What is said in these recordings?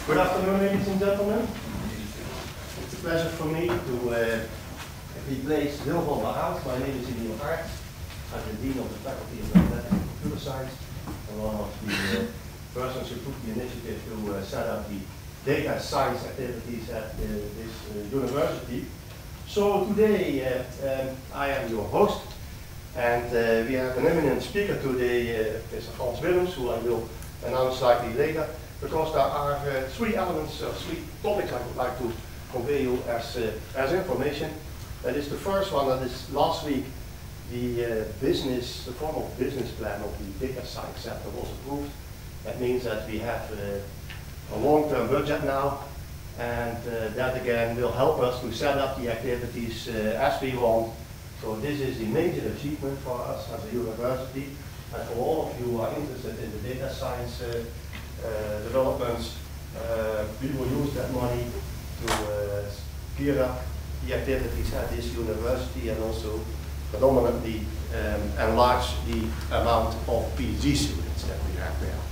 Good afternoon, ladies and gentlemen. It's a pleasure for me to replace Wil van der Aert. My name is Emil Aert. I'm the Dean of the Faculty of Mathematics and Computer Science, and one of the persons who took the initiative to set up the data science activities at this university. So today I am your host, and we have an eminent speaker today, Mr. Frans Willems, who I will announce slightly later, because there are three elements, or three topics I would like to convey you as information. That is the first one, that is last week the formal business plan of the Data Science Center was approved. That means that we have a long-term budget now, and that again will help us to set up the activities as we want. So this is a major achievement for us as a university, and for all of you who are interested in the data science developments, we will use that money to gear up the activities at this university, and also predominantly enlarge the amount of PhD students that we have there.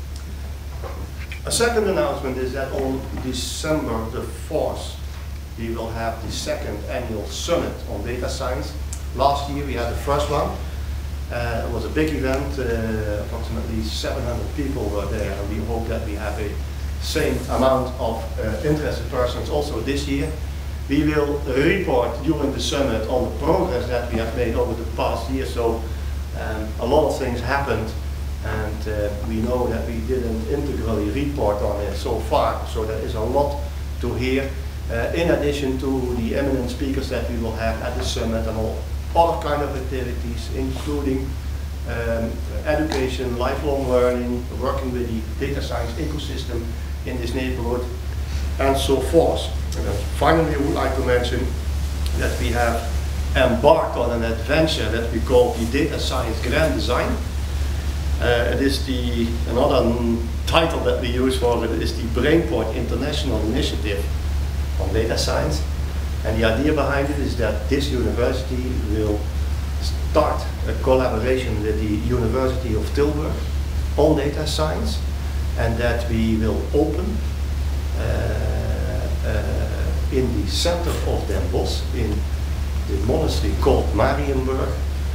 A second announcement is that on December the 4th, we will have the second annual summit on data science. Last year we had the first one. It was a big event, approximately 700 people were there, and we hope that we have a same amount of interested persons also this year. We will report during the summit on the progress that we have made over the past year. So a lot of things happened, and we know that we didn't integrally report on it so far, so there is a lot to hear, in addition to the eminent speakers that we will have at the summit and all other kind of activities, including education, lifelong learning, working with the data science ecosystem in this neighborhood, and so forth. And then finally, I would like to mention that we have embarked on an adventure that we call the Data Science Grand Design. It is another title that we use for it is the Brainport International Initiative on Data Science. And the idea behind it is that this university will start a collaboration with the University of Tilburg on data science, and that we will open in the center of Den Bosch, in the monastery called Marienburg,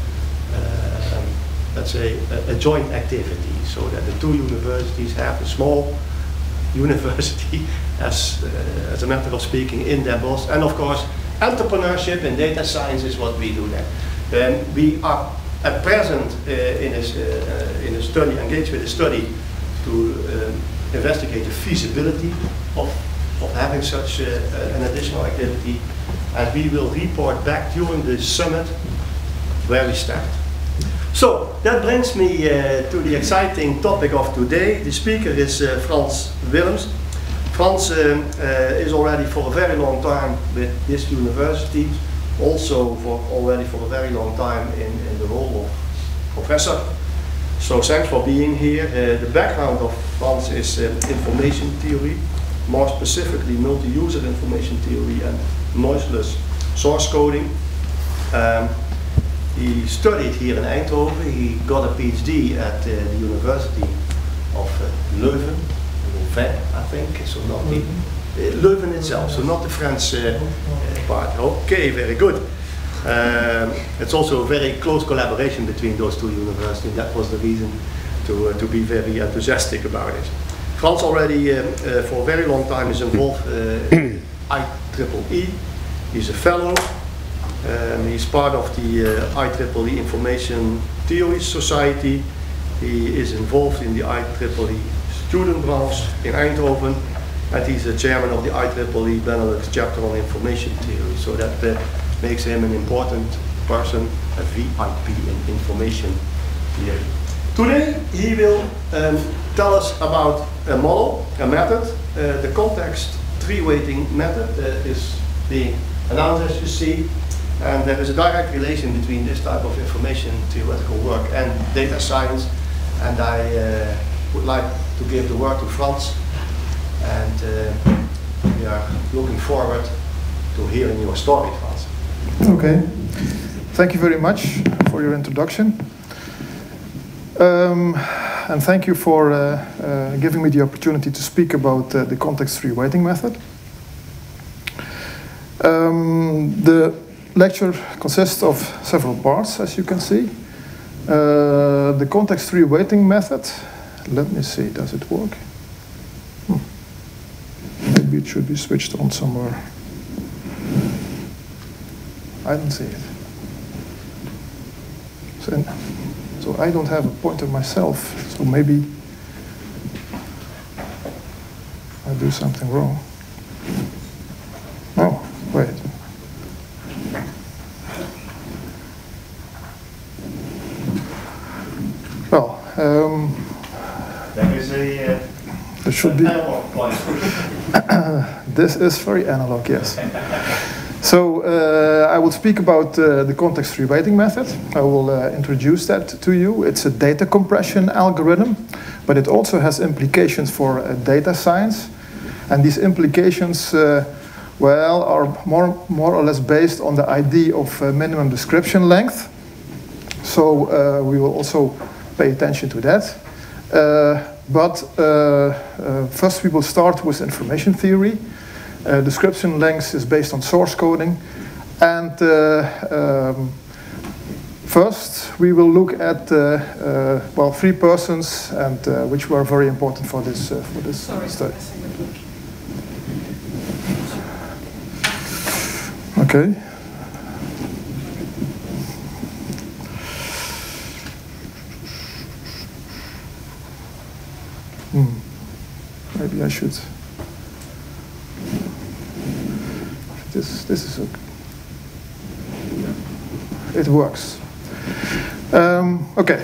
let's say a joint activity, so that the two universities have a small university, as a matter of speaking, in Den Bosch. And of course, entrepreneurship in data science is what we do there. We are at present in a study, engaged with a study to investigate the feasibility of having such an additional activity, and we will report back during the summit where we stand. So that brings me to the exciting topic of today. The speaker is Frans Willems. Frans is already for a very long time with this university, also already for a very long time in the role of professor. So thanks for being here. The background of Frans is information theory, more specifically multi-user information theory and noiseless source coding. He studied here in Eindhoven. He got a PhD at the University of Leuven, I think, so not the Leuven itself, so not the French part. Okay, very good. It's also a very close collaboration between those two universities. That was the reason to be very enthusiastic about it. Frans already for a very long time is involved in IEEE. He's a fellow. He's part of the IEEE Information Theory Society. He is involved in the IEEE student branch in Eindhoven, and he's the chairman of the IEEE Benelux chapter on information theory. So that makes him an important person, a VIP in information theory. Today he will tell us about a model, a method, the context tree weighting method is being announced, as you see. And there is a direct relation between this type of information theoretical work and data science. And I would like to give the word to Frans. And we are looking forward to hearing your story, Frans. Okay. Thank you very much for your introduction. and thank you for giving me the opportunity to speak about the context-free weighting method. The lecture consists of several parts, as you can see. The context-free weighting method, let me see, does it work? Maybe it should be switched on somewhere. I don't see it. So I don't have a pointer myself, so maybe I do something wrong. Oh, wait. Well, there is a there should be. analog point. This is very analog, yes. So I will speak about the context-free weighting method. I will introduce that to you. It's a data compression algorithm, but it also has implications for data science. And these implications, well, are more or less based on the idea of minimum description length. So we will also pay attention to that. But first we will start with information theory. Description length is based on source coding. And first we will look at, well, 3 persons, and which were very important for this study. Okay. Maybe I should. This is okay. It works. Okay.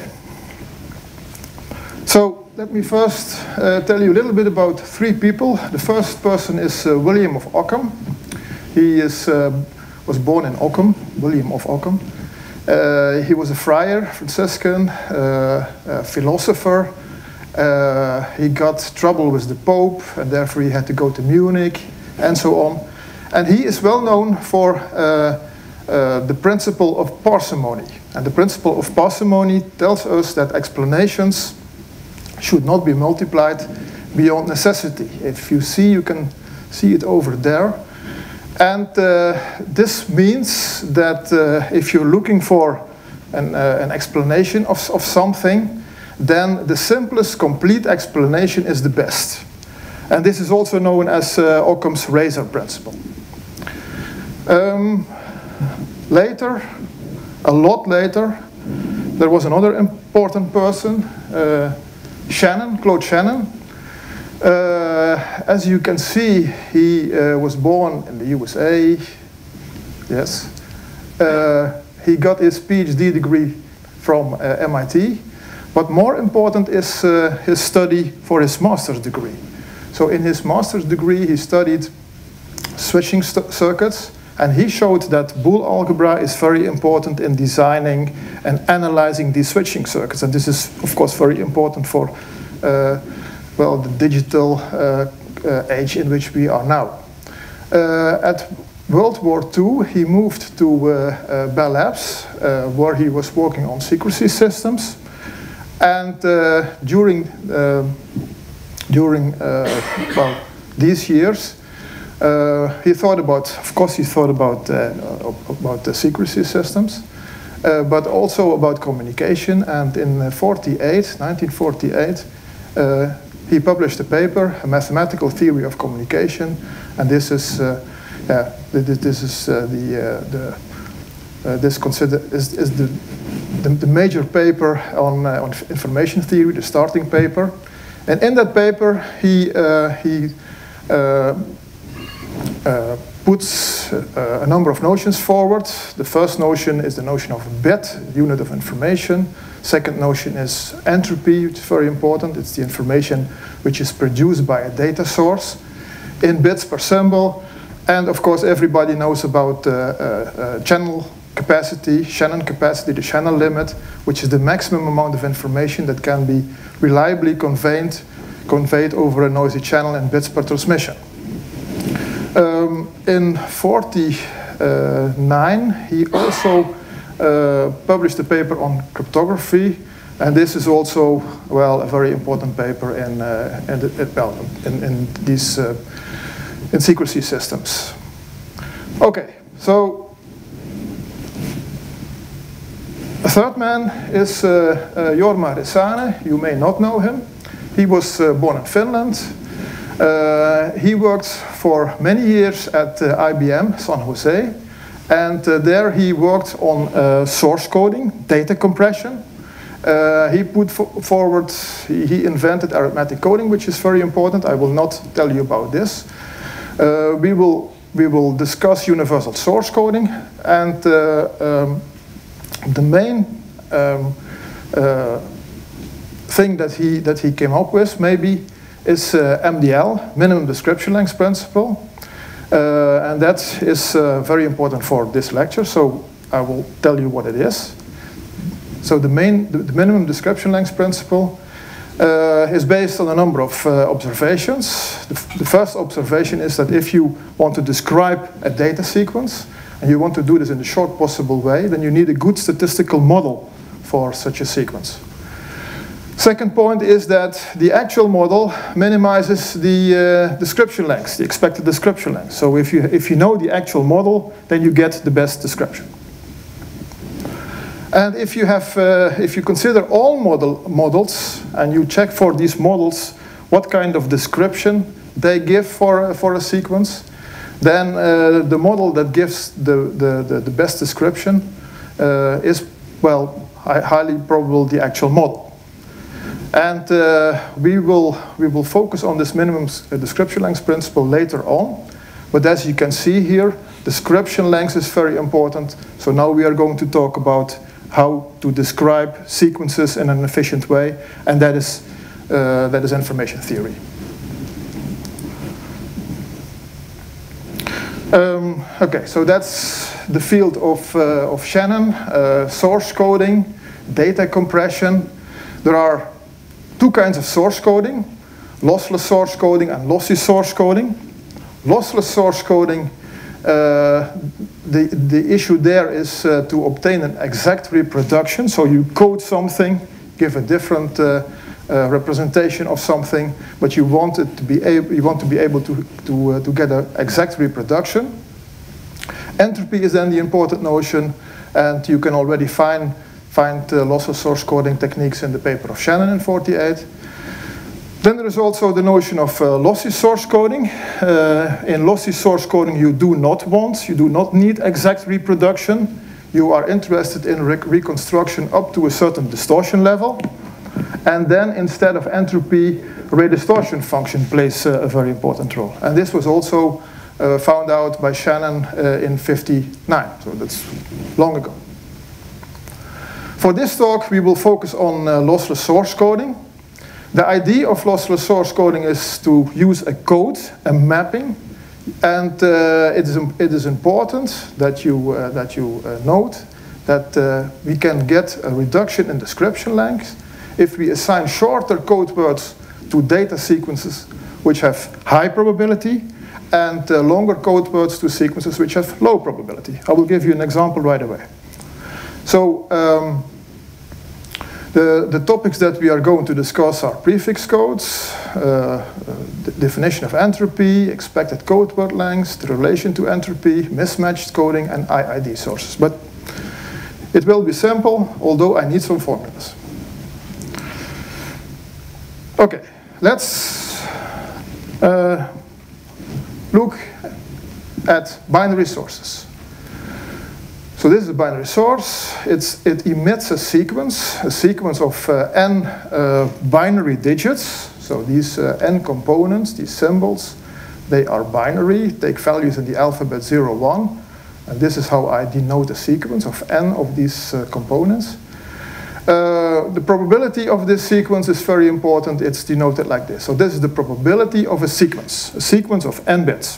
So let me first tell you a little bit about 3 people. The first person is William of Ockham. He was born in Ockham, William of Ockham. He was a friar, Franciscan, philosopher. He got trouble with the Pope, and therefore he had to go to Munich, and so on. And he is well known for the principle of parsimony. And the principle of parsimony tells us that explanations should not be multiplied beyond necessity. If you see, you can see it over there. And this means that if you're looking for an explanation of something, then the simplest complete explanation is the best. And this is also known as Occam's razor principle. Later, a lot later, there was another important person, Claude Shannon. As you can see, he was born in the USA. Yes. He got his PhD degree from MIT. But more important is his study for his master's degree. So in his master's degree, he studied switching circuits, and he showed that Boole algebra is very important in designing and analyzing these switching circuits. And this is, of course, very important for well, the digital age in which we are now. At World War II, he moved to Bell Labs, where he was working on secrecy systems. And during well, these years, he thought about, of course, he thought about the secrecy systems, but also about communication. And in 1948, he published a paper, A Mathematical Theory of Communication, and this is the major paper on information theory, the starting paper. And in that paper, he puts a number of notions forward. The first notion is the notion of a bit, unit of information. Second notion is entropy, which is very important. It's the information which is produced by a data source in bits per symbol. And of course, everybody knows about channel capacity, Shannon capacity, the Shannon limit, which is the maximum amount of information that can be reliably conveyed over a noisy channel in bits per transmission. In 1949, he also published a paper on cryptography, And this is also, well, a very important paper in secrecy systems. Okay, so a third man is Jorma Rissanen. You may not know him. He was born in Finland. He worked for many years at IBM San Jose, and there he worked on source coding, data compression. He put forward, he invented arithmetic coding, which is very important. I will not tell you about this. We will discuss universal source coding, and the main thing that he came up with maybe is MDL, minimum description length principle, and that is very important for this lecture. So I will tell you what it is. So the minimum description length principle is based on a number of observations. The first observation is that if you want to describe a data sequence, and you want to do this in the short possible way, then you need a good statistical model for such a sequence. Second point is that the actual model minimizes the description length, the expected description length. So if you know the actual model, then you get the best description. And if you consider all models and you check for these models what kind of description they give for a sequence, then the model that gives the best description is, well, highly probable the actual model. And we will focus on this minimum description length principle later on. But as you can see here, description length is very important. So now we are going to talk about how to describe sequences in an efficient way, and that is information theory. Okay, so that's the field of Shannon, source coding, data compression. There are two kinds of source coding, lossless source coding and lossy source coding. Lossless source coding, the issue there is to obtain an exact reproduction. So you code something, give a different representation of something, but you want to be able to get an exact reproduction. Entropy is then the important notion, and you can already find lossless source coding techniques in the paper of Shannon in '48. Then there is also the notion of lossy source coding. In lossy source coding, you do not need exact reproduction. You are interested in reconstruction up to a certain distortion level. And then instead of entropy, ray distortion function plays a very important role. And this was also found out by Shannon in '59, so that's long ago. For this talk, we will focus on lossless source coding. The idea of lossless source coding is to use a code, a mapping, and it is important that you note that we can get a reduction in description length if we assign shorter code words to data sequences which have high probability, and longer code words to sequences which have low probability. I will give you an example right away. So the topics that we are going to discuss are prefix codes, the definition of entropy, expected code word length, the relation to entropy, mismatched coding, and IID sources. But it will be simple, although I need some formulas. Okay, let's look at binary sources. So this is a binary source. It emits a sequence of n binary digits. So these n components, these symbols, they are binary, take values in the alphabet 0, 1. And this is how I denote a sequence of n of these components. The probability of this sequence is very important. It's denoted like this. So this is the probability of a sequence of n bits.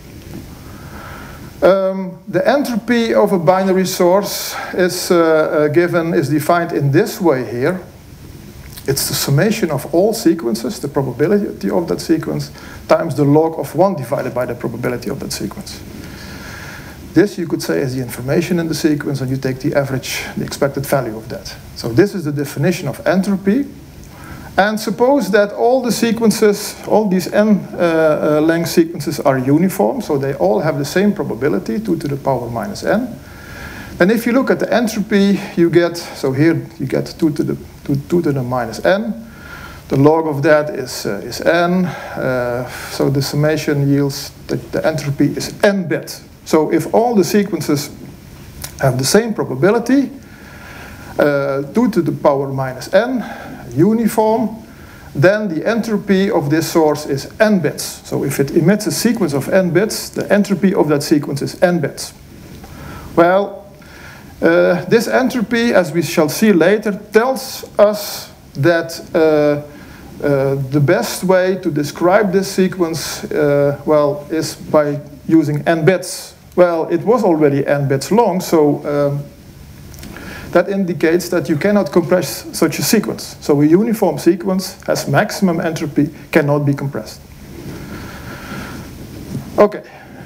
The entropy of a binary source is defined in this way here. It's the summation of all sequences, the probability of that sequence, times the log of 1 divided by the probability of that sequence. This you could say is the information in the sequence, and you take the average, the expected value of that. So this is the definition of entropy. And suppose that all the sequences, all these n length sequences are uniform, so they all have the same probability, 2 to the power minus n. And if you look at the entropy, you get, so here you get 2 to the minus n. The log of that is n, so the summation yields that the entropy is n bit. So if all the sequences have the same probability, 2 to the power minus n, uniform, then the entropy of this source is n bits. So if it emits a sequence of n bits, the entropy of that sequence is n bits. Well, this entropy, as we shall see later, tells us that the best way to describe this sequence, well, is by using n bits. Well, it was already n bits long, so that indicates that you cannot compress such a sequence. So a uniform sequence has maximum entropy, cannot be compressed. Okay.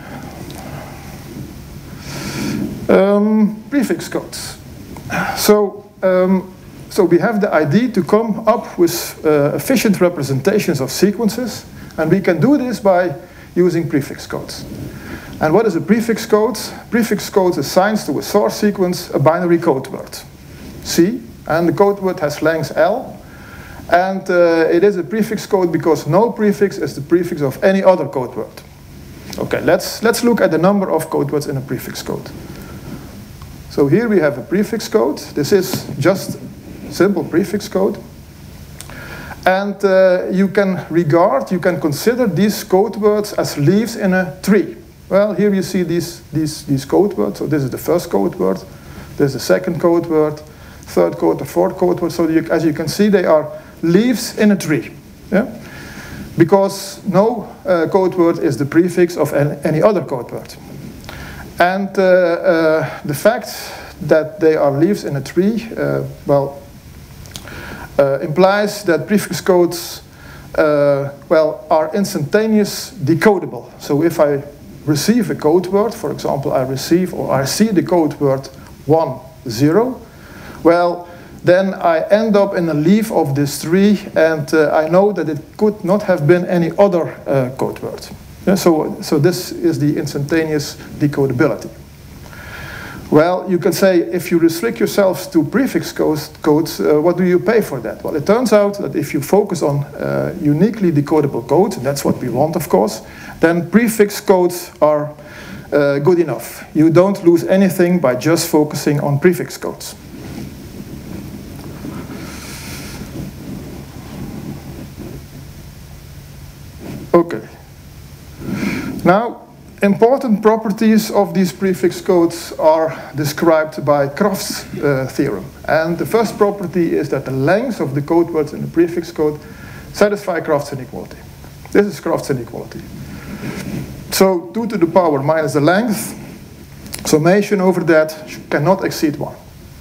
Prefix codes. So we have the idea to come up with efficient representations of sequences, and we can do this by using prefix codes. And what is a prefix code? Prefix code assigns to a source sequence a binary code word, C, and the code word has length L. And it is a prefix code because no prefix is the prefix of any other code word. Okay, let's look at the number of code words in a prefix code. So here we have a prefix code. This is just simple prefix code. And you can consider these code words as leaves in a tree. Well, here you see these code words. So this is the first code word. This is the second code word, third code, or fourth code word. So as you can see, they are leaves in a tree. Yeah? Because no code word is the prefix of any other code word. And the fact that they are leaves in a tree, implies that prefix codes are instantaneous decodable. So if I receive a code word, for example, I receive or I see the code word 1, 0, well, then I end up in a leaf of this tree, and I know that it could not have been any other code word. Yeah, so this is the instantaneous decodability. Well, you can say, if you restrict yourselves to prefix codes, what do you pay for that? Well, it turns out that if you focus on uniquely decodable codes, and that's what we want, of course, then prefix codes are good enough. You don't lose anything by just focusing on prefix codes. Okay. Now, important properties of these prefix codes are described by Crafts' theorem. And the first property is that the length of the code words in the prefix code satisfy Crafts' inequality. This is Crafts' inequality. So 2 to the power minus the length, summation over that cannot exceed 1.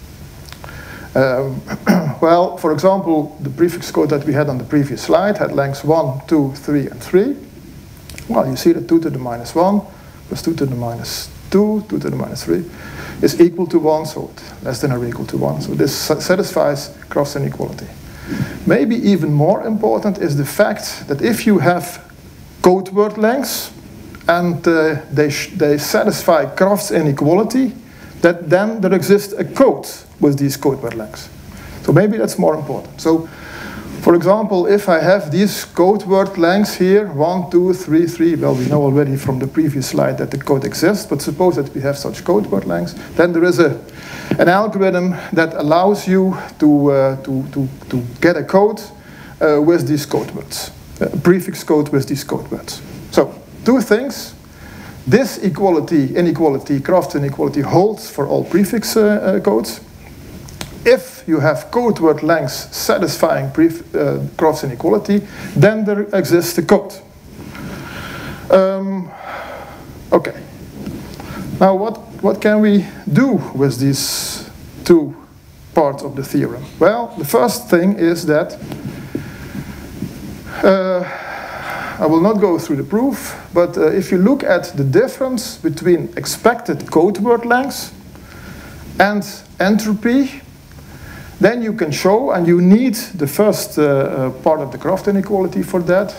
Well, for example, the prefix code that we had on the previous slide had lengths 1, 2, 3, and 3. Well, you see that 2 to the minus 1 plus 2 to the minus 2, 2 to the minus 3 is equal to 1, so less than or equal to 1. So this satisfies Crafts' inequality. Maybe even more important is the fact that if you have code word lengths and they satisfy Crafts' inequality, that then there exists a code with these code word lengths. So maybe that's more important. So, for example, if I have these code word lengths here, 1, 2, 3, 3, well, we know already from the previous slide that the code exists, but suppose that we have such code word lengths, then there is an algorithm that allows you to get a code with these code words, a prefix code with these code words. So, two things. This inequality, Crafts' inequality, holds for all prefix codes. If you have code word lengths satisfying Crafts' inequality, then there exists a code. Okay. Now, what can we do with these two parts of the theorem? Well, the first thing is that I will not go through the proof, but if you look at the difference between expected code word lengths and entropy, then you can show, and you need the first part of the Kraft inequality for that.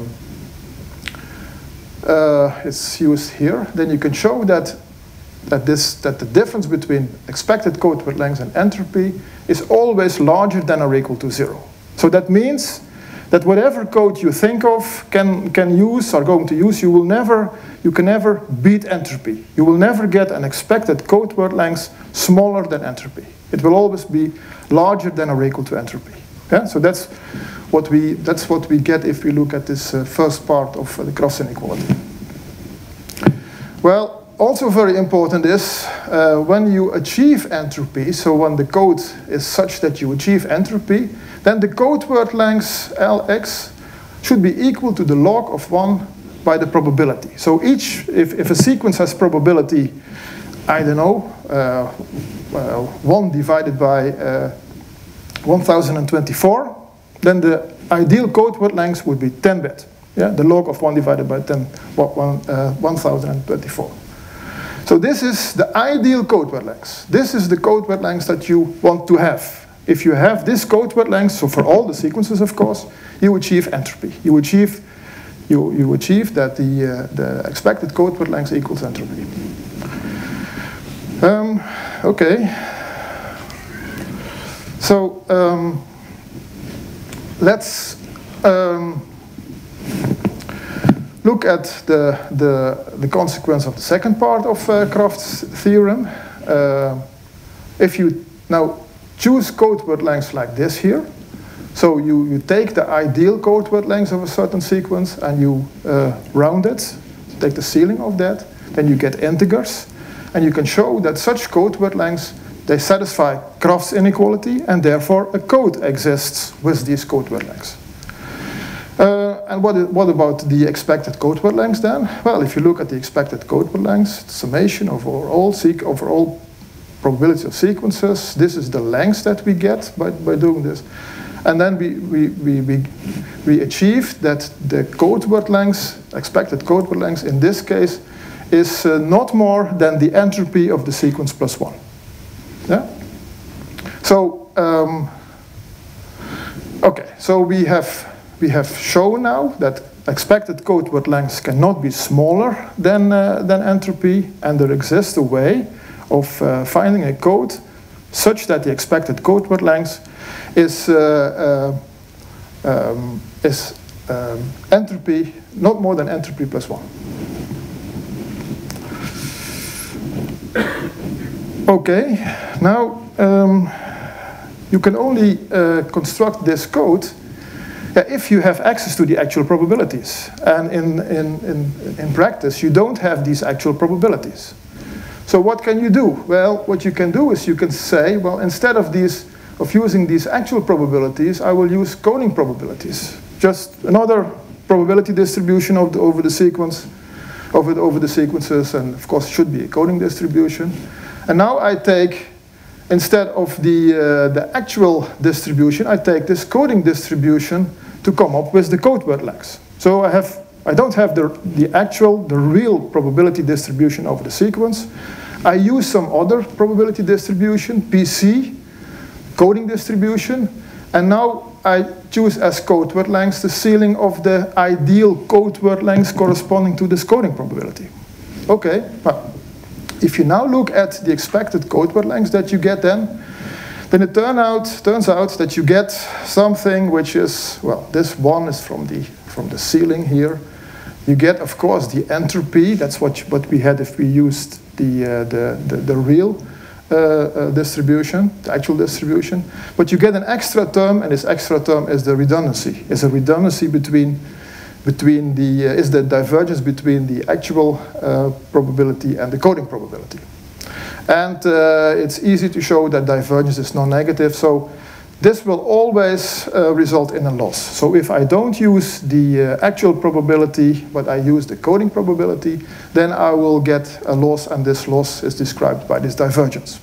It's used here. Then you can show that the difference between expected code word length and entropy is always larger than or equal to 0. So that means that whatever code you think of, can use, are going to use, you can never beat entropy. You will never get an expected code word length smaller than entropy. It will always be larger than or equal to entropy. Yeah? So that's what we get if we look at this first part of the Kraft inequality. Well, also very important is when you achieve entropy, so when the code is such that you achieve entropy, then the code word length Lx should be equal to the log of 1 by the probability. So if a sequence has probability, I don't know, 1 divided by 1024, then the ideal code word length would be 10-bit. Yeah? The log of 1 divided by 1024. So this is the ideal code word length. This is the code word length that you want to have. If you have this code word length, so for all the sequences, of course, you achieve entropy. You achieve that the expected code word length equals entropy. Okay. So let's look at the consequence of the second part of Kraft's theorem. If you now choose code word lengths like this here, so you take the ideal code word length of a certain sequence and you round it, take the ceiling of that, then you get integers, and you can show that such code word lengths, they satisfy Kraft's inequality, and therefore a code exists with these code word lengths. And what about the expected code word lengths then? Well, if you look at the expected code word lengths, the summation over all probability of sequences, this is the length that we get by doing this. And then we achieved that the code word length, expected code word length in this case, is not more than the entropy of the sequence plus 1. Yeah? So, okay, so we have shown now that expected code word lengths cannot be smaller than entropy, and there exists a way of finding a code such that the expected code word length is entropy, not more than entropy plus 1. Okay, now you can only construct this code if you have access to the actual probabilities. And in practice, you don't have these actual probabilities. So what can you do? Well, what you can do is you can say, well, instead of using these actual probabilities, I will use coding probabilities. Just another probability distribution over the sequence, over the sequences, and of course it should be a coding distribution. And now I take, instead of the actual distribution, I take this coding distribution to come up with the code word length. So I don't have the real probability distribution over the sequence. I use some other probability distribution, PC, coding distribution, and now I choose as code word length the ceiling of the ideal code word length corresponding to this coding probability. Okay, well, if you now look at the expected code word length that you get then it turns out that you get something which is, well, this one is from the ceiling here. You get, of course, the entropy. That's what we had if we used the real distribution, the actual distribution. But you get an extra term, and this extra term is the redundancy. It's a redundancy between is the divergence between the actual probability and the coding probability. And it's easy to show that divergence is non-negative. So this will always result in a loss. So if I don't use the actual probability, but I use the coding probability, then I will get a loss, and this loss is described by this divergence.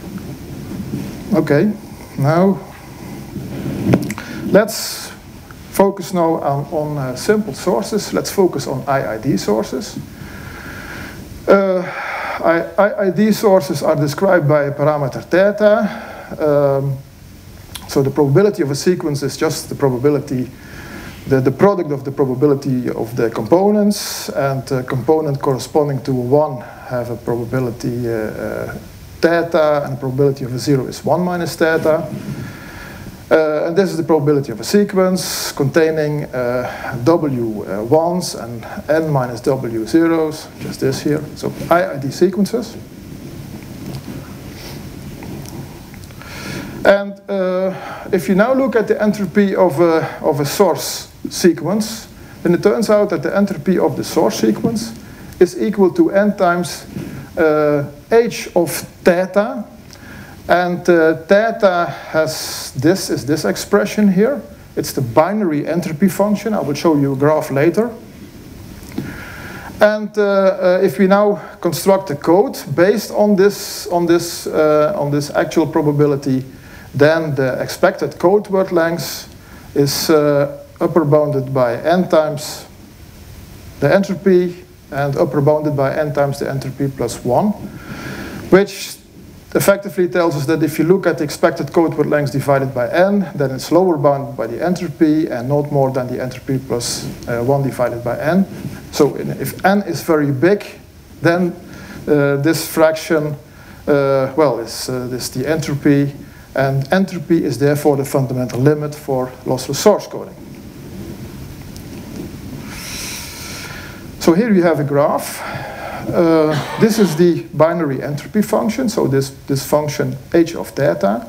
Okay, now let's focus now on simple sources. Let's focus on IID sources. IID sources are described by a parameter theta. So the probability of a sequence is just the probability, the product of the probability of the components, and a component corresponding to 1 have a probability theta, and the probability of a 0 is 1 minus theta. And this is the probability of a sequence containing W ones and N minus W zeros, just this here. So IID sequences. And if you now look at the entropy of a source sequence, then it turns out that the entropy of the source sequence is equal to N times H of theta. And theta has this expression here. It's the binary entropy function. I will show you a graph later. And if we now construct a code based on this actual probability, then the expected code word length is upper bounded by n times the entropy and upper bounded by n times the entropy plus 1, which effectively tells us that if you look at the expected code word length divided by n, then it's lower bounded by the entropy and not more than the entropy plus 1 divided by n. So if n is very big, then this fraction, is the entropy, and entropy is therefore the fundamental limit for lossless source coding. So here you have a graph. This is the binary entropy function, so this function h of theta.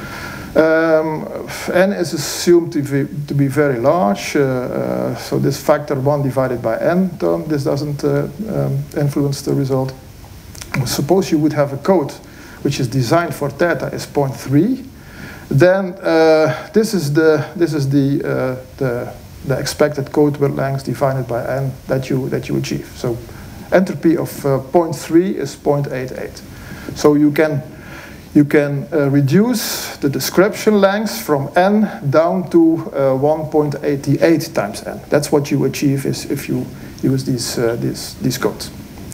N is assumed to be very large, so this factor 1 divided by n term, this doesn't influence the result. Suppose you would have a code which is designed for theta is 0.3, then this is the expected code word length divided by n that you achieve. So entropy of 0.3 is 0.88. So you can reduce the description length from n down to 1.88 times n. That's what you achieve if you use these codes.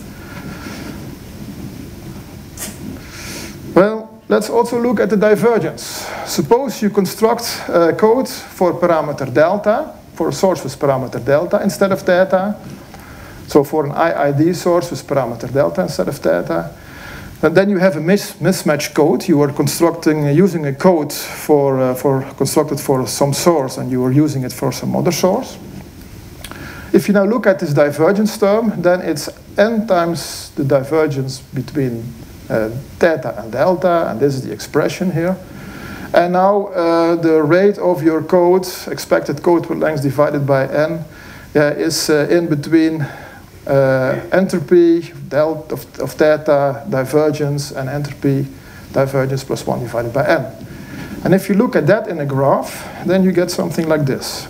Well, let's also look at the divergence. Suppose you construct a code for parameter delta, for a source with parameter delta instead of theta. So for an IID source with parameter delta instead of theta. And then you have a mismatch code. You are using a code constructed for some source, and you are using it for some other source. If you now look at this divergence term, then it's n times the divergence between theta and delta, and this is the expression here. And now the rate of your code, expected code word length divided by n, is in between entropy of theta, divergence, and entropy divergence plus 1 divided by n. And if you look at that in a graph, then you get something like this.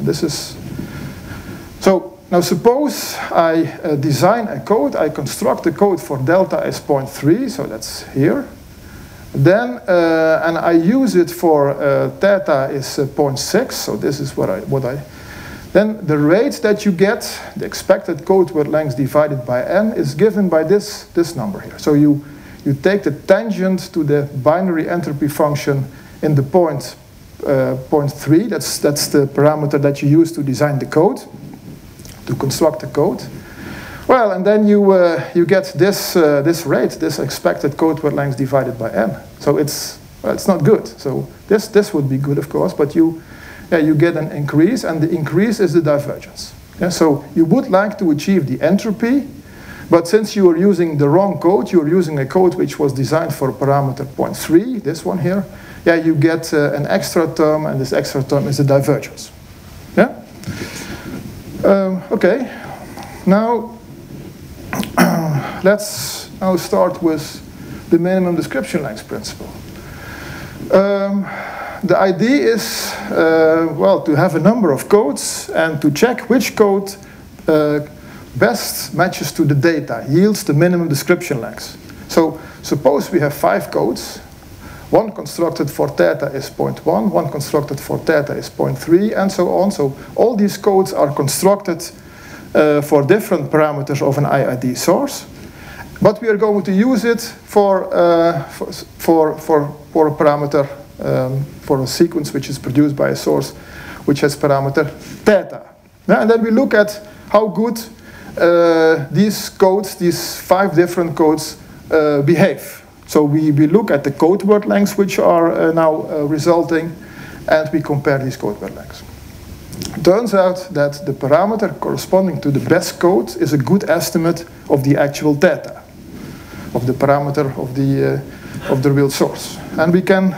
So now suppose I design a code, I construct a code for delta is 0.3, so that's here. Then, and I use it for theta is 0.6, so this is then the rate that you get, the expected code word length divided by n, is given by this number here. So you take the tangent to the binary entropy function in the point 0.3. That's the parameter that you use to design the code, to construct the code. Well, and then you get this rate, this expected code word length divided by n. So it's not good. So this would be good, of course, but you get an increase, and the increase is the divergence. Yeah, so you would like to achieve the entropy, but since you are using the wrong code, you are using a code which was designed for parameter 0.3, this one here, you get an extra term, and this extra term is the divergence. Yeah? Okay, now let's now start with the minimum description length principle. The idea is, to have a number of codes and to check which code best matches to the data, yields the minimum description length. So suppose we have 5 codes. One constructed for theta is 0.1, one constructed for theta is 0.3, and so on. So all these codes are constructed for different parameters of an IID source. But we are going to use it for a parameter, for a sequence which is produced by a source which has parameter theta. And then we look at how good these codes, these 5 different codes, behave. So we look at the code word lengths which are now resulting, and we compare these code word lengths. It turns out that the parameter corresponding to the best code is a good estimate of the actual theta, of the parameter of the real source. And we can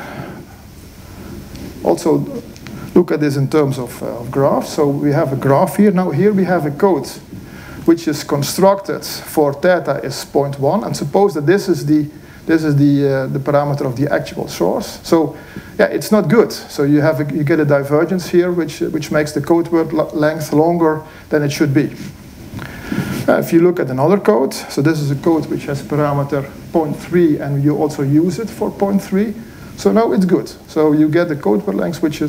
also look at this in terms of graphs. So we have a graph here. Now here we have a code which is constructed for theta is 0.1, and suppose that this is the parameter of the actual source. So yeah, it's not good. So you get a divergence here which makes the code word length longer than it should be. If you look at another code, so this is a code which has parameter 0.3, and you also use it for 0.3. So now it's good. So you get the code word length which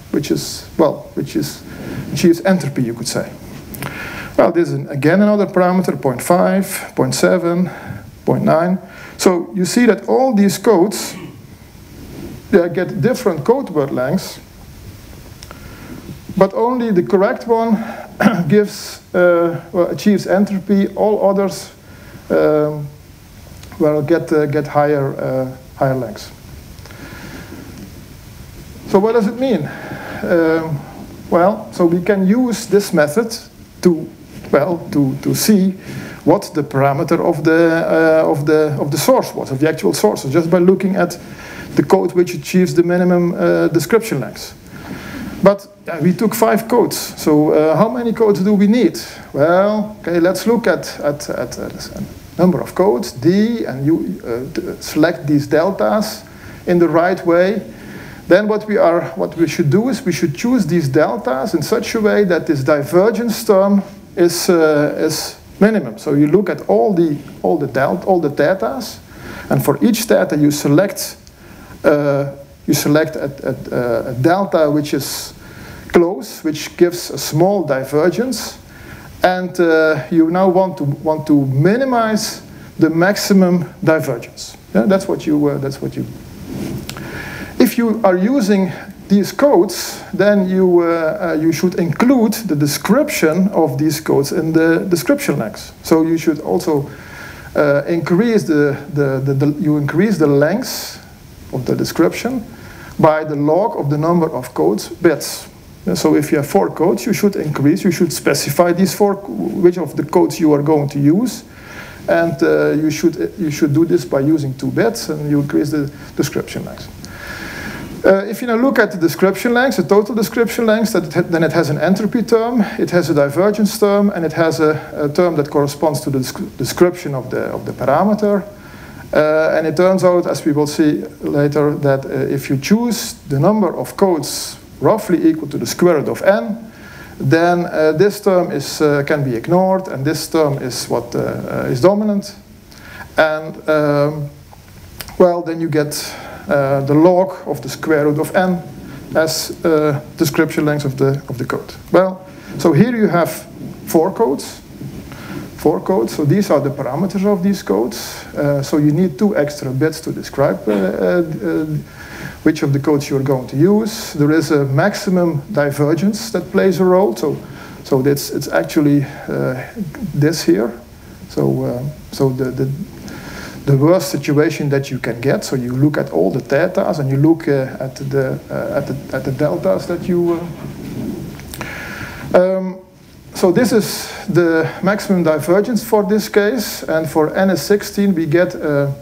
achieves entropy, you could say. Well, this is again another parameter, 0.5, 0.7, 0.9. So you see that all these codes get different code word lengths, but only the correct one achieves entropy. All others get higher lengths. So what does it mean? So we can use this method to see what the parameter of the source was, of the actual source, just by looking at the code which achieves the minimum description length. But we took 5 codes. So how many codes do we need? Well, okay, let's look at a number of codes, D, and you select these deltas in the right way. Then what we should do is we should choose these deltas in such a way that this divergence term is minimum. So you look at all the thetas, and for each theta you select a delta which is close, which gives a small divergence, and you now want to minimize the maximum divergence. Yeah, that's what you. If you are using these codes, then you should include the description of these codes in the description length. So you should also increase the length of the description by the log of the number of codes bits. So if you have 4 codes, you should specify these 4, which of the codes you are going to use, and you should do this by using 2 bits, and you increase the description length. If you now look at the description length, the total description length, then it has an entropy term, it has a divergence term, and it has a term that corresponds to the description of the parameter. And it turns out, as we will see later, that if you choose the number of codes roughly equal to the square root of n, then this term can be ignored, and this term is what is dominant. And then you get the log of the square root of n as description length of the code. Well, so here you have 4 codes. 4 codes, so these are the parameters of these codes. So you need 2 extra bits to describe which of the codes you are going to use. There is a maximum divergence that plays a role. So it's actually this here. So the worst situation that you can get. So you look at all the thetas and you look at the deltas that you. So this is the maximum divergence for this case, and for n is 16, we get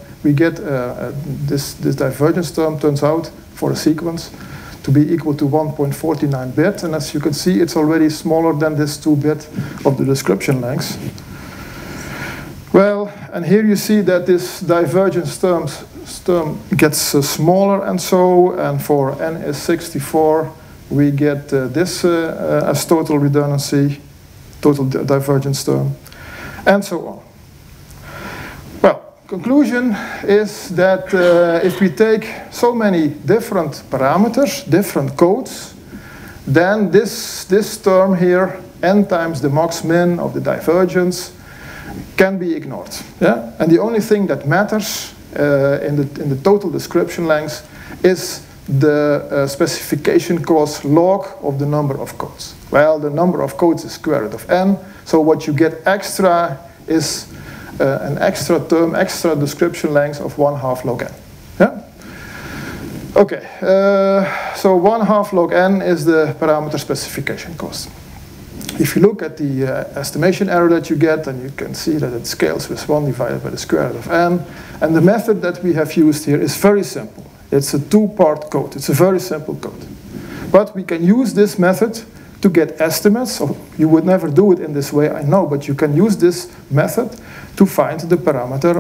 this divergence term turns out for a sequence to be equal to 1.49 bit, and as you can see, it's already smaller than this 2 bit of the description length. Well, and here you see that this divergence term gets smaller, and for n is 64, we get this as total redundancy, total divergence term, and so on. Well, conclusion is that if we take so many different parameters, different codes, then this term here, n times the max min of the divergence, can be ignored. Yeah? And the only thing that matters in the total description length is the specification clause log of the number of codes. Well, the number of codes is square root of n, so what you get extra is an extra term, extra description length of 1/2 log n. Yeah? Okay, so 1/2 log n is the parameter specification cost. If you look at the estimation error that you get, then you can see that it scales with 1 divided by the square root of n. And the method that we have used here is very simple. It's a two-part code. It's a very simple code. But we can use this method to get estimates. So you would never do it in this way, I know, but you can use this method to find the parameter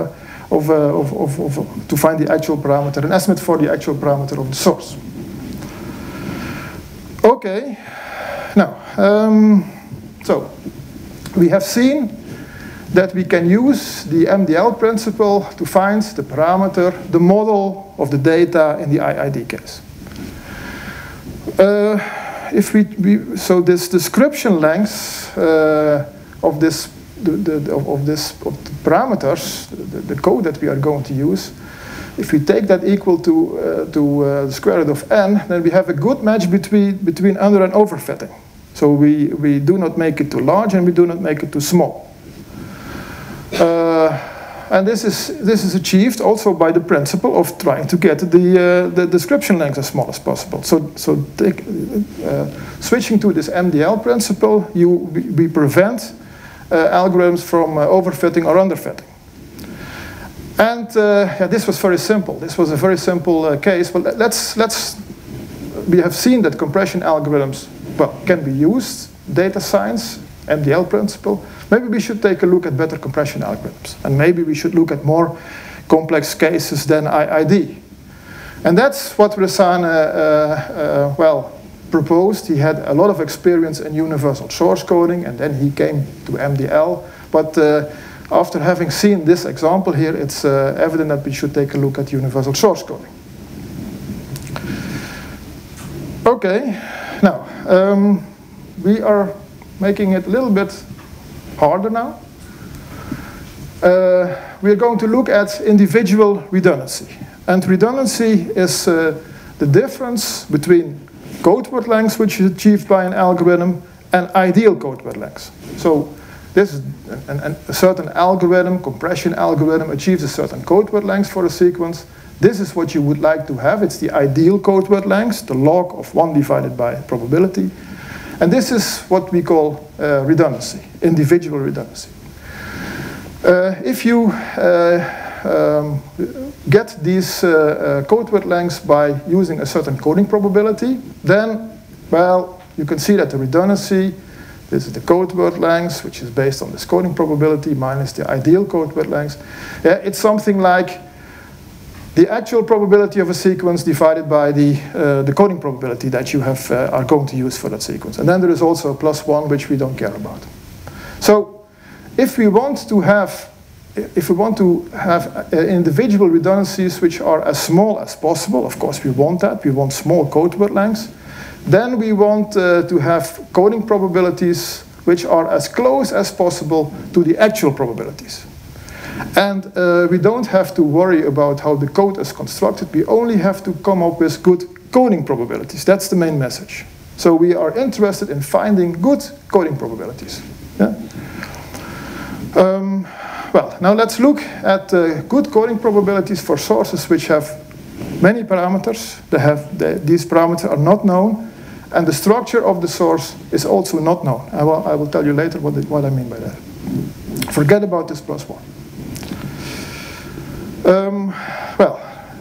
to find the actual parameter, an estimate for the actual parameter of the source. Okay, now, so we have seen that we can use the MDL principle to find the parameter, the model of the data in the IID case. So this description length of the parameters, the code that we are going to use, if we take that equal to the square root of n, then we have a good match between under and overfitting. So we do not make it too large and we do not make it too small. And this is achieved also by the principle of trying to get the description length as small as possible. So switching to this MDL principle, we prevent algorithms from overfitting or underfitting. And yeah, this was very simple. This was a very simple case. But we have seen that compression algorithms, well, can be used, data science, MDL principle. Maybe we should take a look at better compression algorithms. And maybe we should look at more complex cases than IID. And that's what Rezan, proposed. He had a lot of experience in universal source coding, and then he came to MDL. But after having seen this example here, it's evident that we should take a look at universal source coding. Okay, now, we are making it a little bit harder now. We are going to look at individual redundancy. And redundancy is the difference between code word length, which is achieved by an algorithm, and ideal code word length. So this is a certain algorithm, compression algorithm, achieves a certain code word length for a sequence. This is what you would like to have. It's the ideal code word length, the log of 1 divided by probability. And this is what we call redundancy, individual redundancy. If you get these code word lengths by using a certain coding probability, then, well, you can see that the redundancy, this is the code word length, which is based on this coding probability minus the ideal code word length. Yeah, it's something like the actual probability of a sequence divided by the coding probability that you have are going to use for that sequence. And then there is also a +1, which we don't care about. So if we want to have individual redundancies which are as small as possible, of course we want that, we want small code word lengths, then we want to have coding probabilities which are as close as possible to the actual probabilities. And we don't have to worry about how the code is constructed. We only have to come up with good coding probabilities. That's the main message. So we are interested in finding good coding probabilities. Yeah? Well, now let's look at good coding probabilities for sources which have many parameters. These parameters are not known, and the structure of the source is also not known. I will tell you later what I mean by that. Forget about this +1. Well,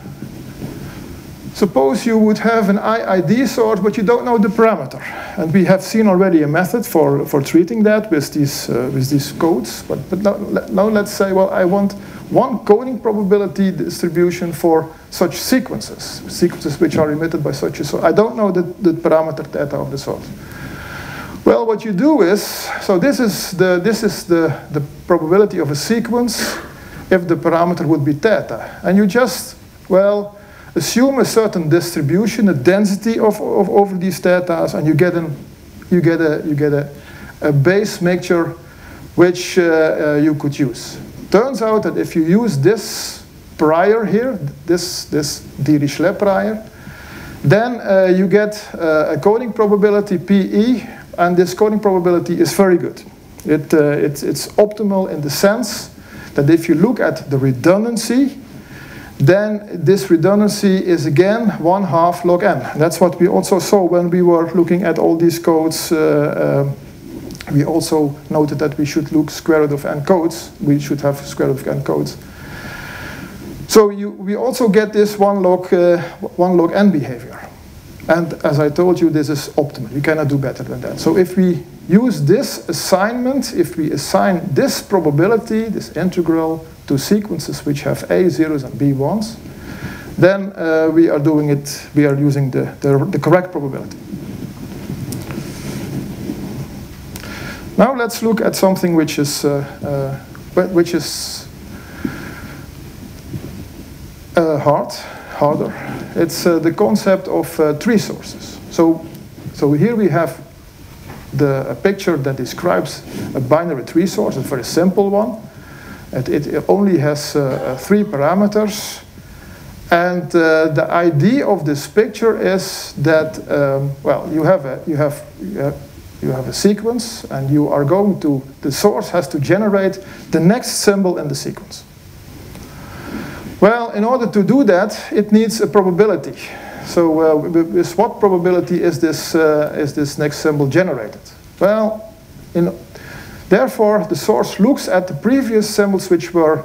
suppose you would have an IID source, but you don't know the parameter. And we have seen already a method for treating that with these codes. But now let's say, well, I want one coding probability distribution for such sequences which are emitted by such a source. I don't know the parameter theta of the source. Well, what you do is, so this is the probability of a sequence if the parameter would be theta. And you just, well, assume a certain distribution, a density of over these thetas, and you get a base mixture which you could use. Turns out that if you use this prior here, this Dirichlet prior, then you get a coding probability PE, and this coding probability is very good. It's optimal in the sense that if you look at the redundancy, then this redundancy is again 1/2 log n. That's what we also saw when we were looking at all these codes. We also noted that we should look square root of n codes. We should have square root of n codes. So we also get this 1 log n behavior. And as I told you, this is optimal. You cannot do better than that. So if we use this assignment, if we assign this probability, this integral, to sequences which have A zeros and B ones, then we are using the correct probability. Now let's look at something which is harder. It's the concept of tree sources. So here we have a picture that describes a binary tree source, a very simple one. It only has 3 parameters. And the idea of this picture is that, well, you have a sequence, and you are going to, the source has to generate the next symbol in the sequence. Well, in order to do that, it needs a probability. So with what probability is this next symbol generated? Well, therefore, the source looks at the previous symbols which were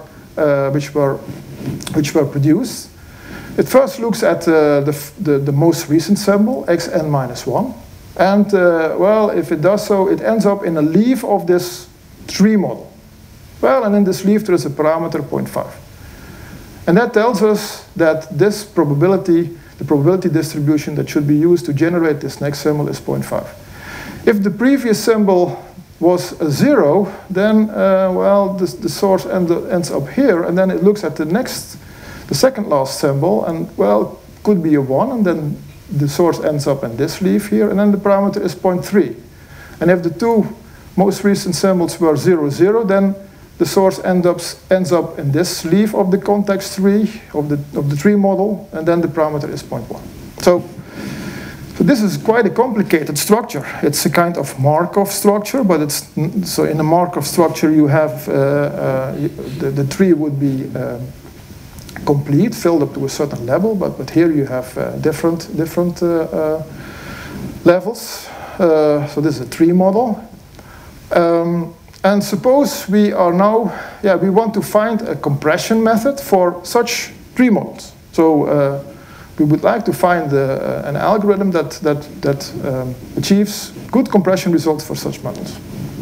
produced. It first looks at the most recent symbol, xn minus 1. And, well, if it does so, it ends up in a leaf of this tree model. Well, and in this leaf there is a parameter 0.5. And that tells us that this probability, the probability distribution that should be used to generate this next symbol is 0.5. If the previous symbol was a 0, then, well, the source ends up here, and then it looks at the second last symbol, and, well, could be a 1, and then the source ends up in this leaf here, and then the parameter is 0.3. And if the 2 most recent symbols were 0, 0, then the source ends up in this leaf of the context tree, of the tree model, and then the parameter is 0.1. So this is quite a complicated structure. It's a kind of Markov structure, but so in a Markov structure you have, the tree would be complete, filled up to a certain level, but here you have different levels. So this is a tree model. And suppose we are now, we want to find a compression method for such tree models. So we would like to find an algorithm that achieves good compression results for such models.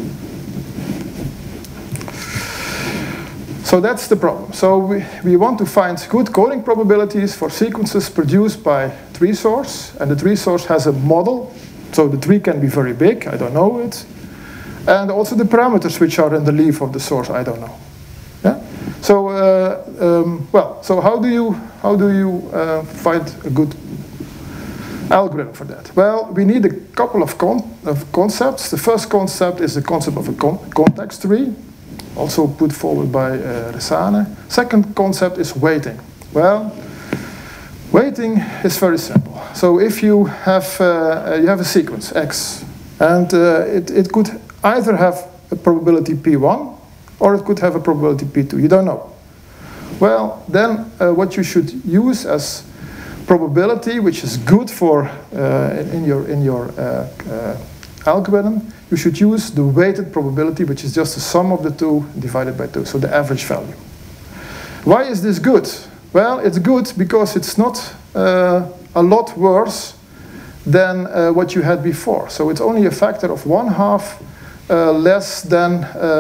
So that's the problem. So we want to find good coding probabilities for sequences produced by tree source, and the tree source has a model. So the tree can be very big, I don't know it. And also the parameters which are in the leaf of the source, I don't know. Yeah? So, well, so how do you find a good algorithm for that? Well, we need a couple of concepts. The first concept is the concept of a context tree, also put forward by Resane. Second concept is weighting. Well, weighting is very simple. So if you have a sequence X, and it could either have a probability P1 or it could have a probability P2. You don't know. Well, then what you should use as probability, which is good for in your algorithm, you should use the weighted probability, which is just the sum of the 2 divided by 2, so the average value. Why is this good? Well, it's good because it's not a lot worse than what you had before. So it's only a factor of 1/2 less than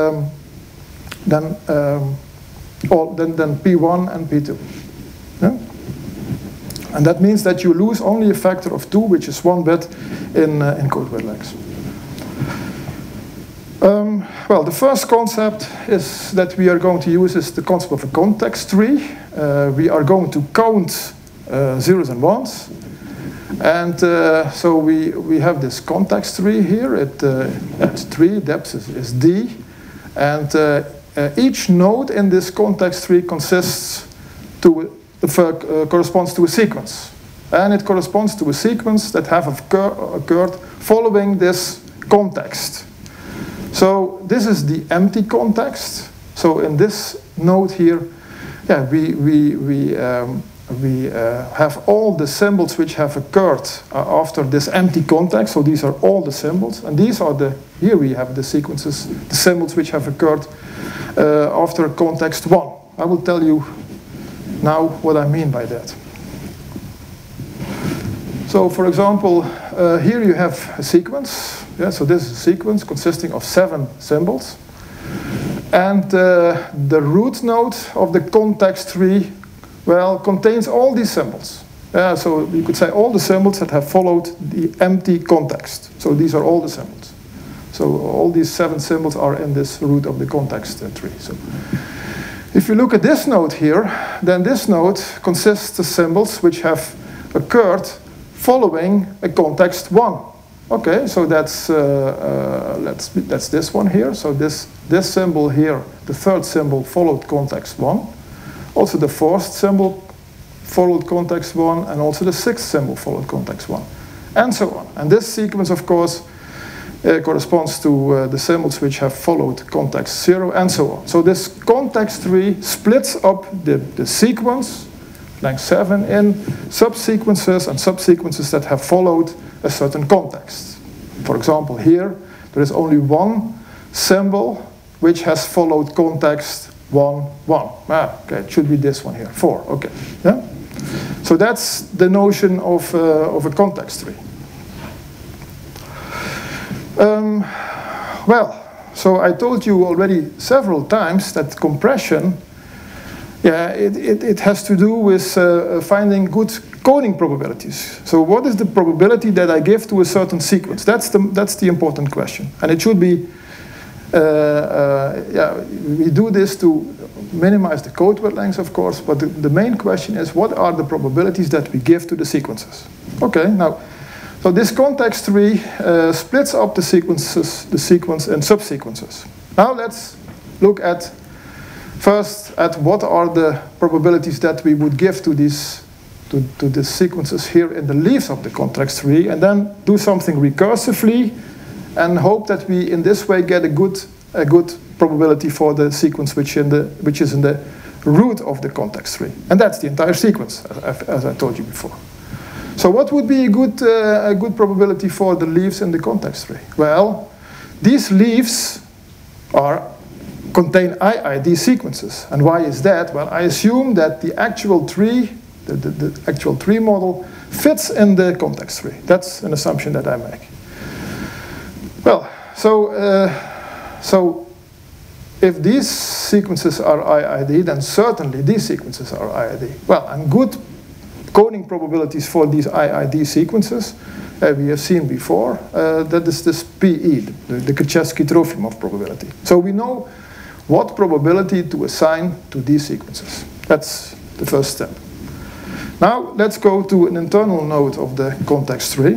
P1 and P2. Yeah? And that means that you lose only a factor of 2, which is 1 bit in code width length. Well, the first concept is that we are going to use is the concept of a context tree. We are going to count zeros and ones. And so we have this context tree here at 3, depth is D. And each node in this context tree corresponds to a sequence. And it corresponds to a sequence that have occurred following this context. So this is the empty context. So in this node here, yeah, we have all the symbols which have occurred after this empty context. So these are all the symbols, and these are here we have the sequences, the symbols which have occurred after context 1. I will tell you now what I mean by that. So for example, here you have a sequence. Yeah, so this is a sequence consisting of 7 symbols. And the root node of the context tree, well, contains all these symbols. So you could say all the symbols that have followed the empty context. So these are all the symbols. So all these 7 symbols are in this root of the context tree. So if you look at this node here, then this node consists of symbols which have occurred following a context 1. Okay, so that's this one here. So this symbol here, the third symbol, followed context 1. Also the fourth symbol followed context 1, and also the sixth symbol followed context 1, and so on. And this sequence, of course, corresponds to the symbols which have followed context 0, and so on. So this context tree splits up the sequence, length 7, in subsequences and subsequences that have followed a certain context. For example, here there is only one symbol which has followed context 1, 1. Okay, it should be this one here, 4. Okay, yeah. So that's the notion of a context tree. Well, so I told you already several times that compression, yeah, it has to do with finding good coding probabilities. So what is the probability that I give to a certain sequence? That's the important question. And it should be, yeah, we do this to minimize the code word length, of course, but the main question is, what are the probabilities that we give to the sequences? Okay, now, so this context tree splits up the sequence in subsequences. Now let's look at first at what are the probabilities that we would give to these to the sequences here in the leaves of the context tree, and then do something recursively and hope that we in this way get a good probability for the sequence which is in the root of the context tree. And that's the entire sequence, as I told you before. So what would be a good probability for the leaves in the context tree? Well, these leaves contain IID sequences. And why is that? Well, I assume that the actual tree, the actual tree model, fits in the context tree. That's an assumption that I make. Well, so if these sequences are IID, then certainly these sequences are IID. Well, and good coding probabilities for these IID sequences we have seen before. That is this PE, the Krzyzewski-Trofimov probability. So we know what probability to assign to these sequences. That's the first step. Now let's go to an internal node of the context tree.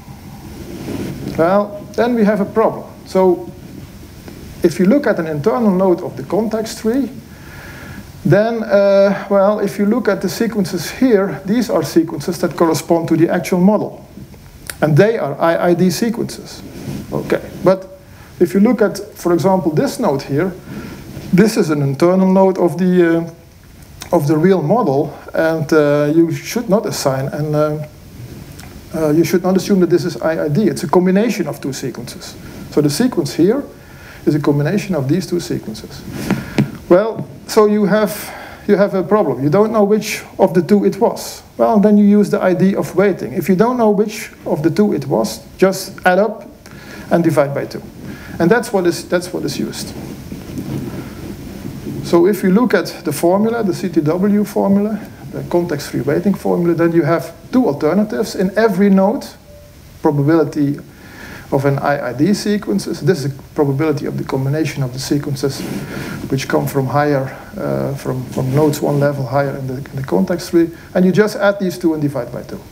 Well, then we have a problem. So if you look at an internal node of the context tree, then, well, if you look at the sequences here, these are sequences that correspond to the actual model. And they are IID sequences. Okay, but if you look at, for example, this node here, this is an internal node of the real model, and you should not assign, and you should not assume that this is IID. It's a combination of two sequences. So the sequence here is a combination of these two sequences. Well, so you have a problem. You don't know which of the two it was. Well, then you use the idea of weighting. If you don't know which of the two it was, just add up and divide by 2. And that's what is used. So if you look at the formula, the CTW formula, the context-free weighting formula, then you have two alternatives. In every node, probability an IID sequence. This is the probability of the combination of the sequences which come from higher, from nodes one level higher in the context tree. And you just add these two and divide by 2.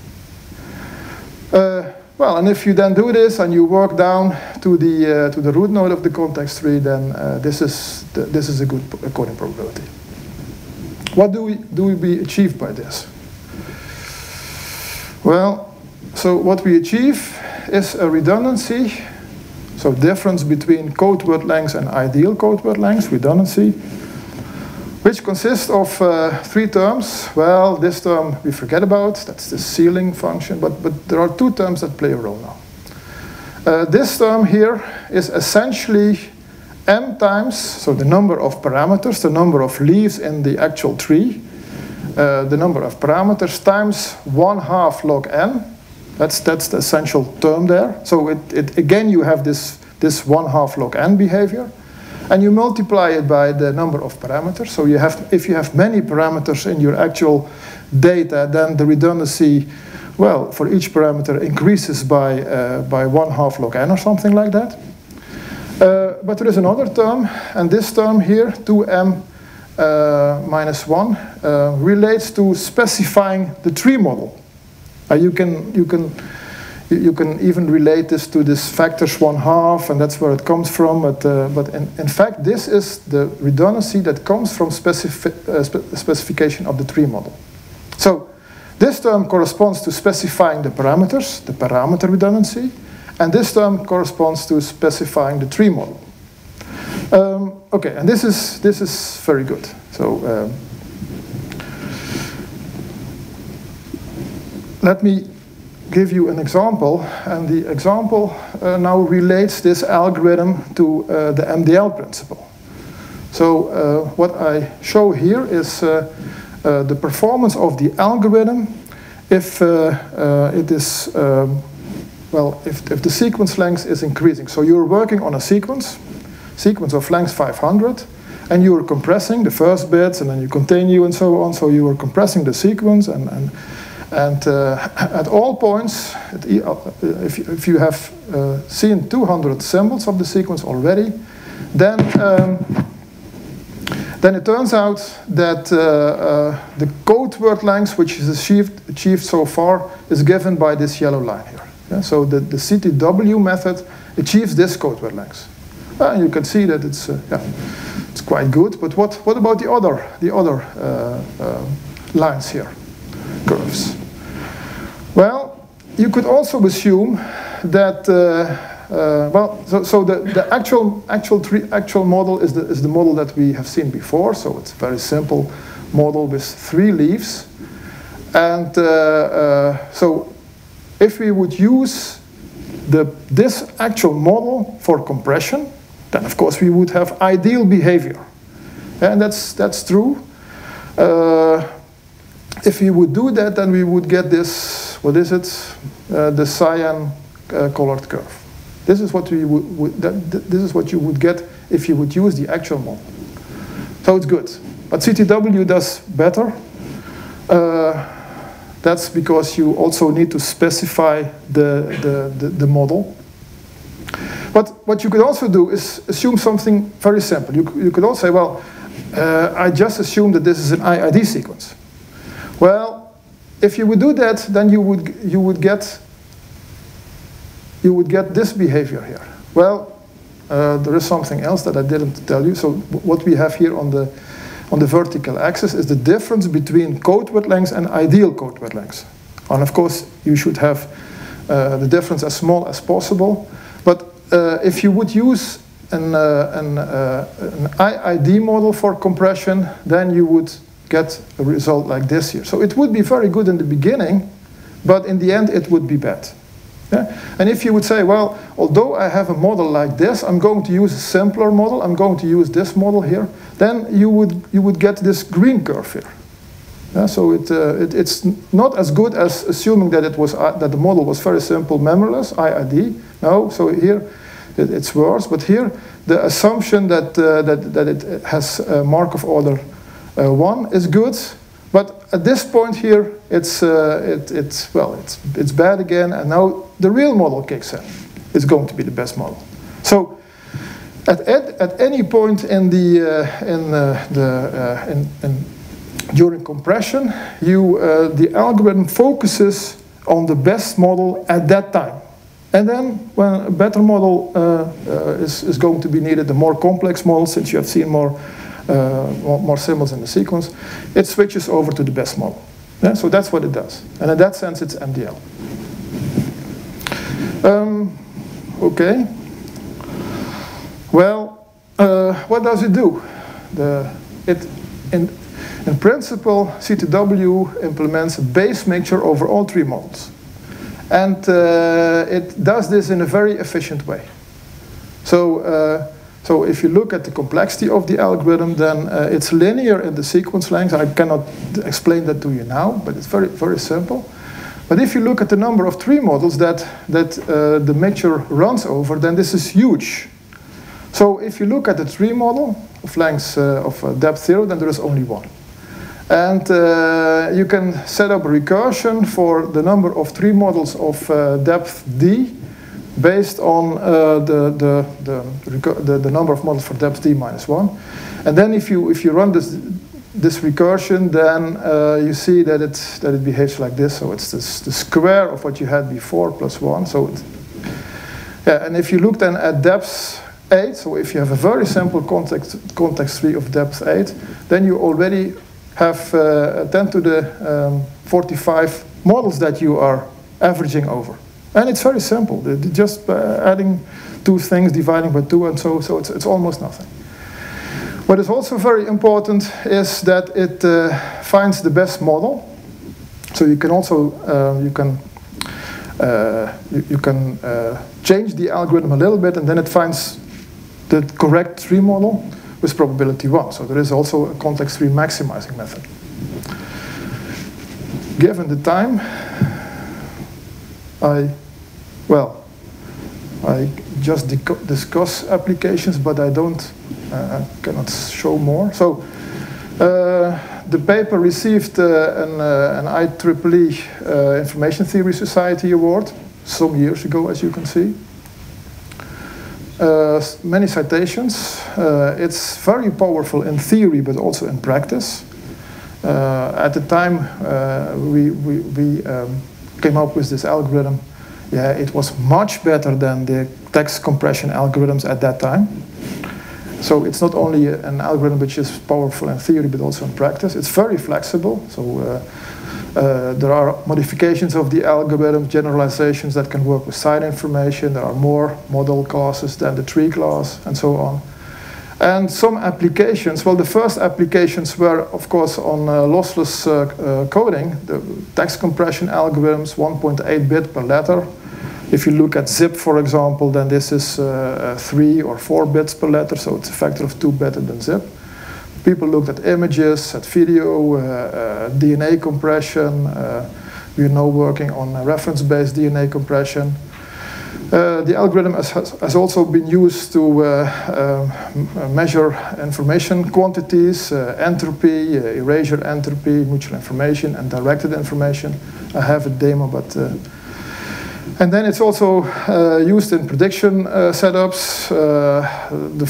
Well, and if you then do this and you work down to the root node of the context tree, then this is a good coding probability. What do we achieve by this? Well, so what we achieve is a redundancy, so difference between code word lengths and ideal code word lengths, redundancy, which consists of 3 terms. Well, this term we forget about, that's the ceiling function, but there are 2 terms that play a role now. This term here is essentially m times, so the number of parameters, the number of leaves in the actual tree, the number of parameters times 1/2 log n. That's the essential term there. So again you have this 1/2 log n behavior, and you multiply it by the number of parameters. So if you have many parameters in your actual data, then the redundancy, well, for each parameter increases by 1/2 log n or something like that. But there is another term, and this term here, 2m minus 1, relates to specifying the tree model. You can even relate this to this factors 1/2, and that's where it comes from. But in fact, this is the redundancy that comes from specification of the tree model. So this term corresponds to specifying the parameters, the parameter redundancy, and this term corresponds to specifying the tree model. Okay, and this is very good. So let me give you an example, and the example now relates this algorithm to the MDL principle. So what I show here is the performance of the algorithm if it is well, if the sequence length is increasing. So you're working on a sequence of length 500, and you are compressing the first bits, and then you continue and so on. So you are compressing the sequence, and at all points, if you have seen 200 symbols of the sequence already, then it turns out that the code word length which is achieved so far is given by this yellow line here. Yeah? So the CTW method achieves this code word length. You can see that it's quite good. But what about the other lines here, curves? Well, you could also assume that the actual model is the model that we have seen before. So it's a very simple model with 3 leaves, and so if we would use this actual model for compression, then of course we would have ideal behavior, and that's true. If we would do that, then we would get this. What is it? The cyan colored curve. This is what we this is what you would get if you would use the actual model. So it's good. But CTW does better. That's because you also need to specify the model. But what you could also do is assume something very simple. You could also say, well, I just assume that this is an IID sequence. Well, if you would do that, then you would get this behavior here. Well, there is something else that I didn't tell you. So what we have here on the vertical axis is the difference between code word length and ideal code word length. And of course, you should have the difference as small as possible. But if you would use an IID model for compression, then you would get a result like this here. So it would be very good in the beginning, but in the end it would be bad. Yeah? And if you would say, well, although I have a model like this, I'm going to use a simpler model, I'm going to use this model here, then you would get this green curve here. Yeah? So it's not as good as assuming that that the model was very simple, memoryless, IID. No, so here it's worse. But here the assumption that it has a Markov order 1 is good. But at this point here, it's bad again, and now the real model kicks in. is going to be the best model. So at any point in during compression, the algorithm focuses on the best model at that time. And then when a better model is going to be needed, the more complex model, since you have seen more symbols in the sequence, it switches over to the best model. Yeah? So that's what it does. And in that sense, it's MDL. Okay. Well, what does it do? In principle, CTW implements a base mixture over all three models. And it does this in a very efficient way. So, so if you look at the complexity of the algorithm, then it's linear in the sequence length. I cannot explain that to you now, but it's very, very simple. But if you look at the number of tree models that the mixture runs over, then this is huge. So if you look at the tree model of length of depth 0, then there is only one. And you can set up a recursion for the number of tree models of depth d based on the number of models for depth d minus 1. And then if you run this recursion, then you see that it behaves like this. So it's the square of what you had before plus 1. So yeah, and if you look then at depth 8, so if you have a very simple context tree of depth 8, then you already have 10 to the 45 models that you are averaging over. And it's very simple. Just adding two things, dividing by 2, and so it's almost nothing. What is also very important is that it finds the best model. So you can also change the algorithm a little bit, and then it finds the correct tree model with probability 1. So there is also a context tree maximizing method. Given the time, I just discuss applications, but I cannot show more. So the paper received an IEEE Information Theory Society award some years ago, as you can see. Many citations. It's very powerful in theory, but also in practice. At the time we came up with this algorithm, yeah, it was much better than the text compression algorithms at that time. So it's not only an algorithm which is powerful in theory, but also in practice. It's very flexible. So there are modifications of the algorithm, generalizations that can work with side information. There are more model classes than the tree class, and so on. And some applications, well, the first applications were, of course, on lossless coding, the text compression algorithms, 1.8 bit per letter. If you look at zip, for example, then this is 3 or 4 bits per letter, so it's a factor of 2 better than zip. People looked at images, at video, DNA compression. We are now working on reference-based DNA compression. The algorithm has also been used to measure information quantities, entropy, erasure entropy, mutual information, and directed information. I have a demo, but... and then it's also used in prediction setups. The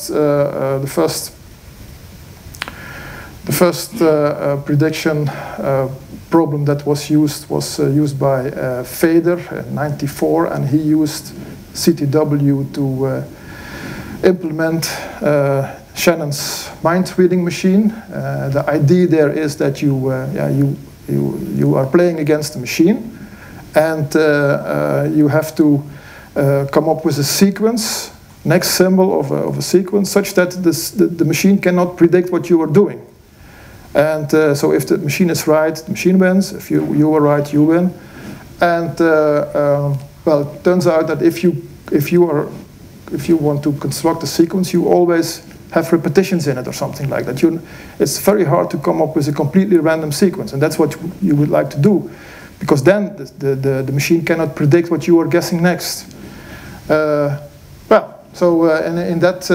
first prediction problem that was used by Fader in '94, and he used CTW to implement Shannon's mind reading machine. The idea there is that you are playing against the machine, and you have to come up with a sequence, next symbol of a sequence, such that the machine cannot predict what you are doing. And so if the machine is right, the machine wins. If you are right, you win. And well, it turns out that if you want to construct a sequence, you always have repetitions in it or something like that. It's very hard to come up with a completely random sequence, and that's what you would like to do, because then the machine cannot predict what you are guessing next. Well, so in that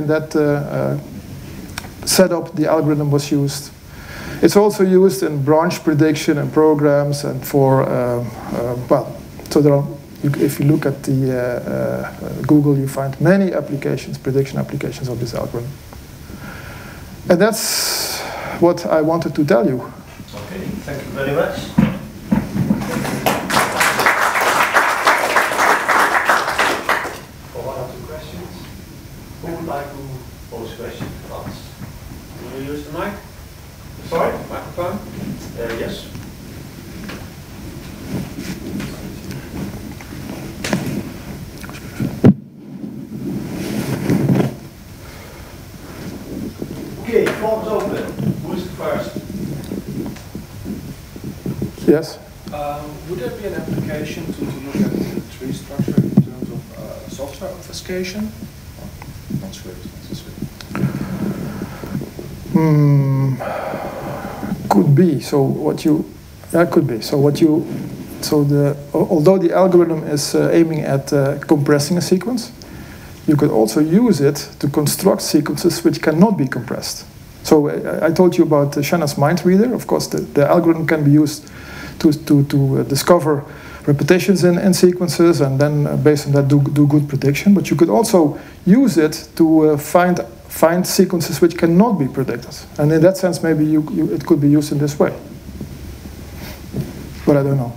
setup, the algorithm was used. It's also used in branch prediction and programs, and for well, so there are If you look at the Google, you find many applications, prediction applications of this algorithm. And that's what I wanted to tell you. Okay, thank you very much. For 1 or 2 questions, who would like to pose a question to us? Will you use the mic? Sorry? Microphone? Yes. Okay, floor is open. Who is the first? Yes? Would there be an application to look at the tree structure in terms of software obfuscation? Not Swift, it's Swift. Could be. So what you, yeah, could be. So what you, so the, although the algorithm is aiming at compressing a sequence, you could also use it to construct sequences which cannot be compressed. So I told you about Shannon's mind reader. Of course, the algorithm can be used to discover repetitions in sequences and then based on that do good prediction. But you could also use it to find sequences which cannot be predicted. And in that sense, maybe it could be used in this way. But I don't know.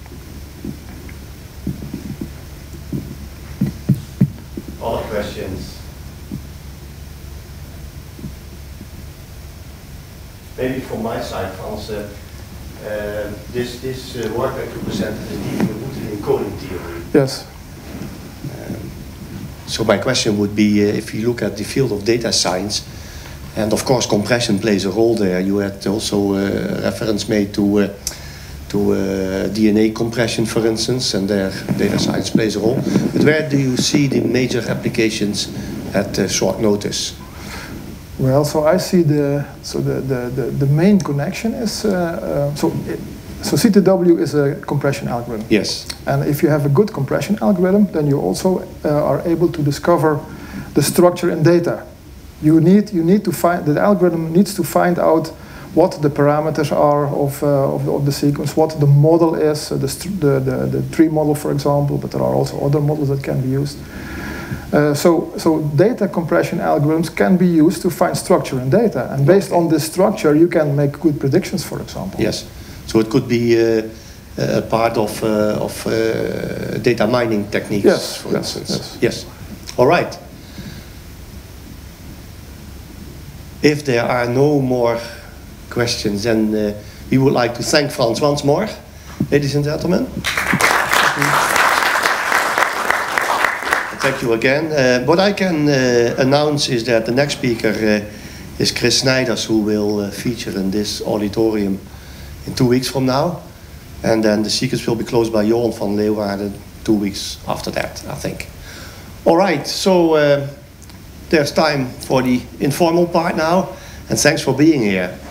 Other questions? Maybe from my side, Frans, this work that you presented is dealing with encoding theory. Yes. So my question would be, if you look at the field of data science, and of course compression plays a role there. You had also reference made to DNA compression, for instance, and there data science plays a role. But where do you see the major applications at short notice? Well, so I see the main connection is so CTW is a compression algorithm. Yes. And if you have a good compression algorithm, then you also are able to discover the structure in data. You need to find, the algorithm needs to find out what the parameters are of the sequence, what the model is, the tree model, for example, but there are also other models that can be used. So data compression algorithms can be used to find structure in data, and based on this structure, you can make good predictions, for example. Yes. So it could be a part of data mining techniques, yes, for instance. Yes. All right. If there are no more questions, then we would like to thank Frans once more, ladies and gentlemen. Thank you again. What I can announce is that the next speaker is Chris Snijders, who will feature in this auditorium in 2 weeks from now. And then the secrets will be closed by Johan van Leeuwarden 2 weeks after that, I think. All right, so there's time for the informal part now. And thanks for being here.